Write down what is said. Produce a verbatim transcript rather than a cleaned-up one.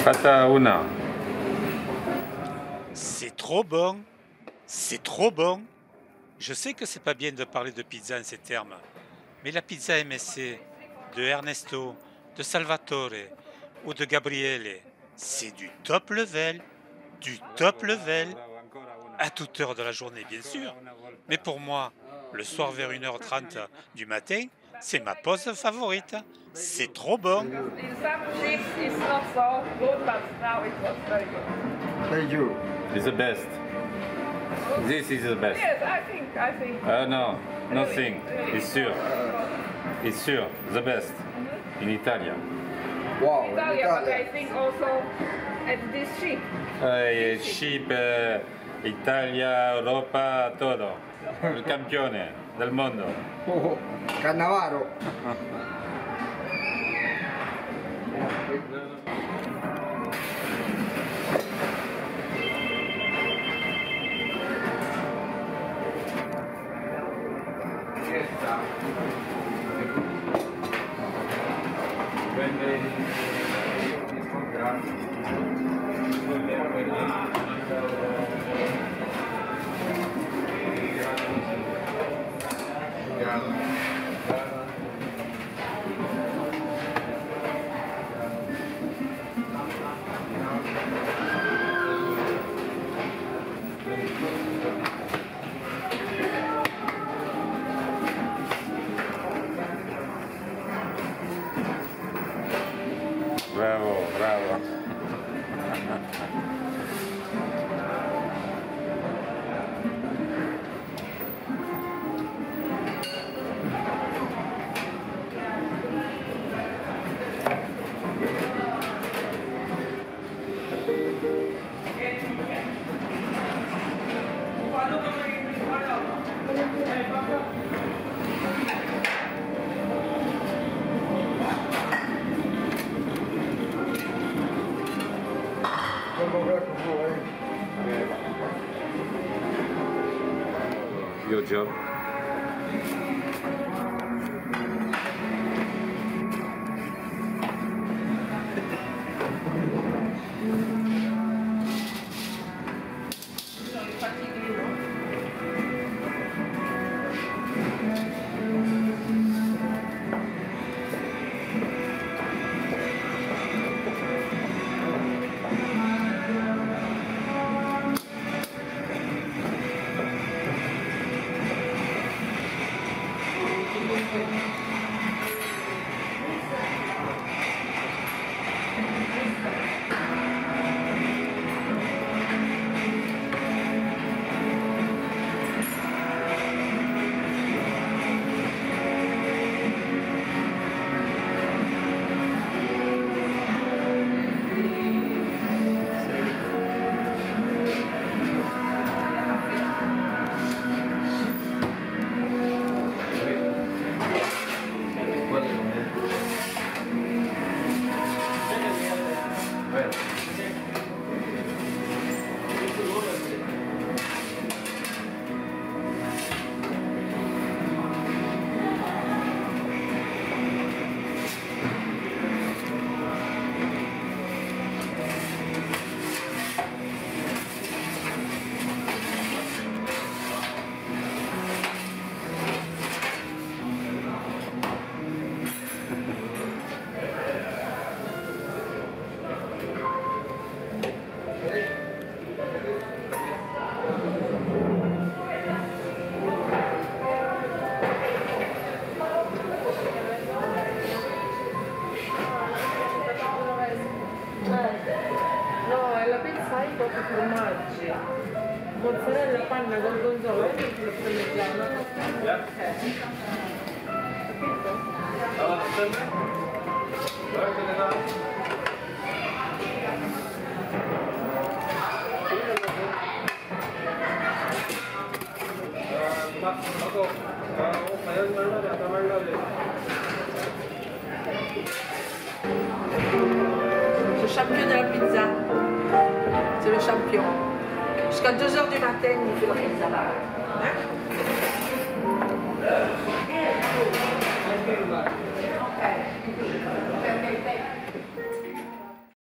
Pata una. C'est trop bon, c'est trop bon. Je sais que c'est pas bien de parler de pizza en ces termes, mais la pizza M S C de Ernesto, de Salvatore ou de Gabriele, c'est du top level, du top level, à toute heure de la journée bien sûr. Mais pour moi, le soir vers une heure trente du matin, c'est ma pause favorite. C'est trop bon. In some ships it's not so good, but now it was very good. Thank you. It's the best. This is the best. Yes, I think, I think. Ah no, nothing. Really? It's sure. It's sure. The best. In Italia. Wow, Italia, but I Italia. think also at this ship. Eh, ship, eh, Italia, Europa, todo. Il campione del mondo. Oh, Cannavaro. Bravo, bravo. Your job. No, è la pizza hai pochi formaggi. Mozzarella, panna, gorgonzola e tutto lo parmigiano. Le champion de la pizza. C'est le champion. Jusqu'à deux heures du matin, il fait la pizza là. Hein?